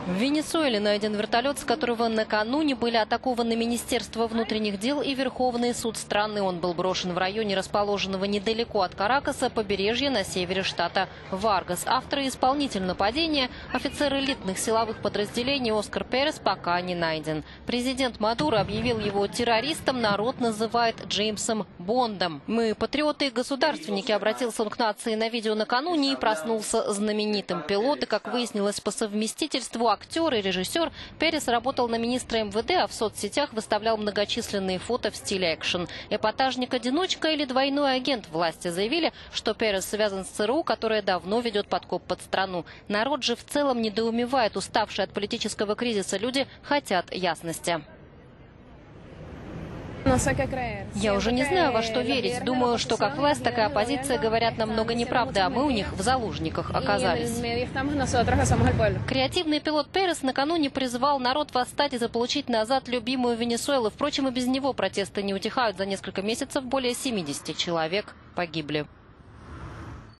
В Венесуэле найден вертолет, с которого накануне были атакованы Министерство внутренних дел и Верховный суд страны. Он был брошен в районе, расположенного недалеко от Каракаса, побережья на севере штата Варгас. Автор и исполнитель нападения, офицер элитных силовых подразделений Оскар Перес, пока не найден. Президент Мадуро объявил его террористом, народ называет Джеймсом Бондом. «Мы патриоты и государственники», обратился он к нации на видео накануне и проснулся знаменитым. Пилот и, как выяснилось по совместительству, актер и режиссер, Перес работал на министра МВД, а в соцсетях выставлял многочисленные фото в стиле экшен. Эпатажник-одиночка или двойной агент? Власти заявили, что Перес связан с ЦРУ, которая давно ведет подкоп под страну. Народ же в целом недоумевает. Уставшие от политического кризиса люди хотят ясности. Я уже не знаю, во что верить. Думаю, что как власть, так и оппозиция говорят нам много неправды, а мы у них в заложниках оказались. Креативный пилот Перес накануне призывал народ восстать и заполучить назад любимую Венесуэлу. Впрочем, и без него протесты не утихают. За несколько месяцев более 70 человек погибли.